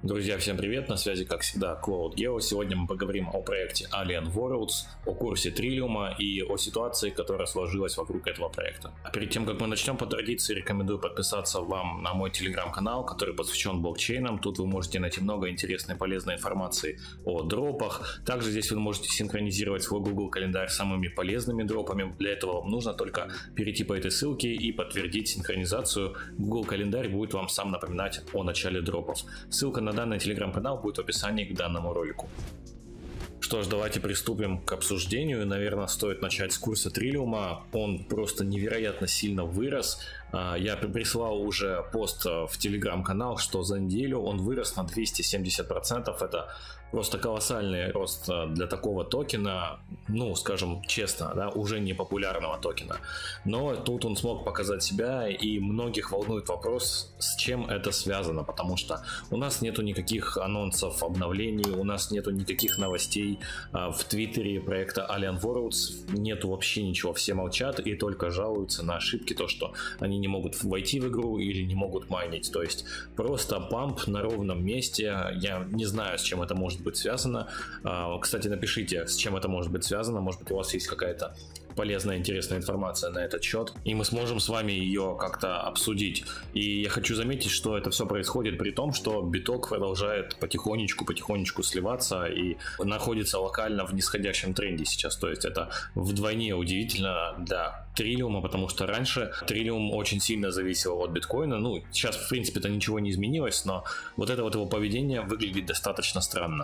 Друзья, всем привет, на связи как всегда CloudGeo. Сегодня мы поговорим о проекте Alien Worlds, о курсе Триллиума и о ситуации, которая сложилась вокруг этого проекта. А перед тем, как мы начнем, по традиции рекомендую подписаться вам на мой телеграм-канал, который посвящен блокчейнам. Тут вы можете найти много интересной и полезной информации о дропах. Также здесь вы можете синхронизировать свой Google календарь с самыми полезными дропами. Для этого вам нужно только перейти по этой ссылке и подтвердить синхронизацию. Google календарь будет вам сам напоминать о начале дропов. Ссылка на данный телеграм-канал будет в описании к данному ролику. Что ж, давайте приступим к обсуждению. Наверное, стоит начать с курса Триллиума. Он просто невероятно сильно вырос. Я прислал уже пост в телеграм-канал, что за неделю он вырос на 270%. Это просто колоссальный рост для такого токена, ну, скажем честно, да, уже не популярного токена. Но тут он смог показать себя, и многих волнует вопрос, с чем это связано, потому что у нас нету никаких анонсов обновлений, у нас нету никаких новостей в твиттере проекта Alien Worlds, нету вообще ничего, все молчат и только жалуются на ошибки, то, что они не могут войти в игру или не могут майнить, то есть просто памп на ровном месте. Я не знаю, с чем это может быть связано. Кстати, напишите, с чем это может быть связано, может быть, у вас есть какая-то полезная, интересная информация на этот счет, и мы сможем с вами ее как-то обсудить. И я хочу заметить, что это все происходит при том, что биток продолжает потихонечку сливаться и находится локально в нисходящем тренде сейчас. То есть это вдвойне удивительно для Триллиума, потому что раньше Триллиум очень сильно зависел от биткоина. Ну, сейчас, в принципе-то, ничего не изменилось, но вот это вот его поведение выглядит достаточно странно.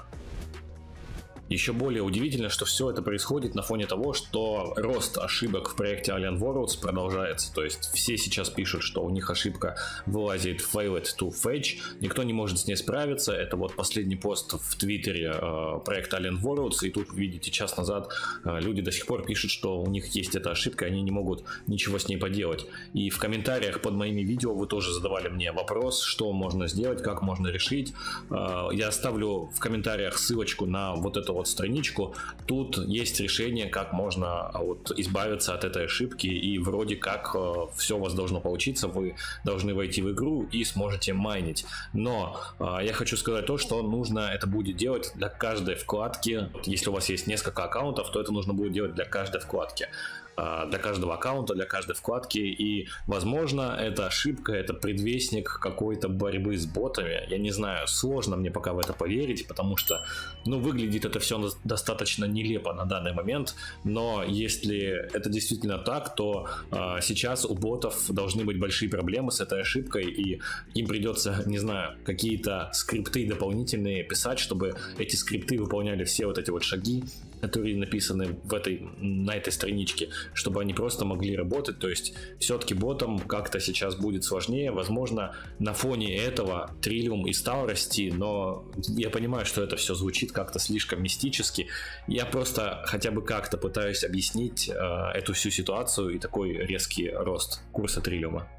Еще более удивительно, что все это происходит на фоне того, что рост ошибок в проекте Alien Worlds продолжается. То есть все сейчас пишут, что у них ошибка вылазит failed to fetch, никто не может с ней справиться. Это вот последний пост в твиттере проекта Alien Worlds, и тут, видите, час назад люди до сих пор пишут, что у них есть эта ошибка, и они не могут ничего с ней поделать. И в комментариях под моими видео вы тоже задавали мне вопрос, что можно сделать, как можно решить. Я оставлю в комментариях ссылочку на вот это вот страничку. Тут есть решение, как можно вот избавиться от этой ошибки, и вроде как все у вас должно получиться, вы должны войти в игру и сможете майнить. Но я хочу сказать то, что нужно это будет делать для каждой вкладки. Если у вас есть несколько аккаунтов, то это нужно будет делать для каждой вкладки, для каждого аккаунта, для каждой вкладки, и возможно эта ошибка, это предвестник какой-то борьбы с ботами. Я не знаю, сложно мне пока в это поверить, потому что, ну, выглядит это все достаточно нелепо на данный момент, но если это действительно так, то сейчас у ботов должны быть большие проблемы с этой ошибкой, и им придется, не знаю, какие-то скрипты дополнительные писать, чтобы эти скрипты выполняли все вот эти вот шаги, которые написаны на этой страничке, чтобы они просто могли работать. То есть все-таки ботам как-то сейчас будет сложнее. Возможно, на фоне этого Триллиум и стал расти, но я понимаю, что это все звучит как-то слишком мистически. Я просто хотя бы как-то пытаюсь объяснить эту всю ситуацию и такой резкий рост курса Триллиума.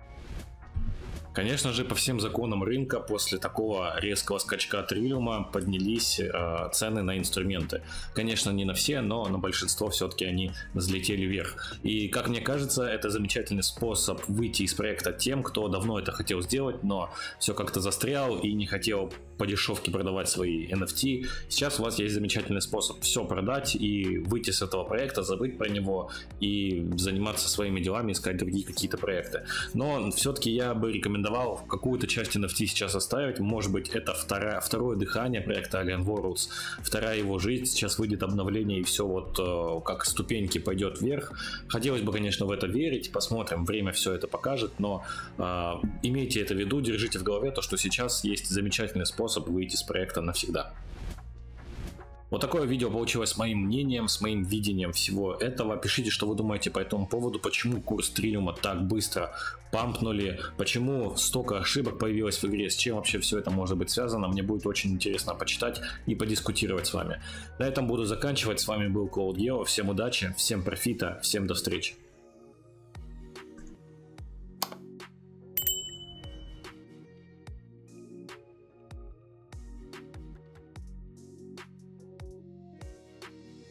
Конечно же, по всем законам рынка после такого резкого скачка Триллиума поднялись цены на инструменты. Конечно, не на все, но на большинство все-таки они взлетели вверх. И, как мне кажется, это замечательный способ выйти из проекта тем, кто давно это хотел сделать, но все как-то застрял и не хотел по дешевке продавать свои NFT. Сейчас у вас есть замечательный способ все продать и выйти с этого проекта, забыть про него и заниматься своими делами, искать другие какие-то проекты. Но все-таки я бы рекомендовал какую-то часть NFT сейчас оставить. Может быть, это второе дыхание проекта Alien Worlds, вторая его жизнь. Сейчас выйдет обновление, и все вот как ступеньки пойдет вверх. Хотелось бы, конечно, в это верить. Посмотрим, время все это покажет, но имейте это в виду, держите в голове то, что сейчас есть замечательный способ выйти с проекта навсегда. Вот такое видео получилось с моим мнением, с моим видением всего этого. Пишите, что вы думаете по этому поводу, почему курс Триллиума так быстро пампнули, почему столько ошибок появилось в игре, с чем вообще все это может быть связано. Мне будет очень интересно почитать и подискутировать с вами. На этом буду заканчивать. С вами был CloudGeo. Всем удачи, всем профита, всем до встречи.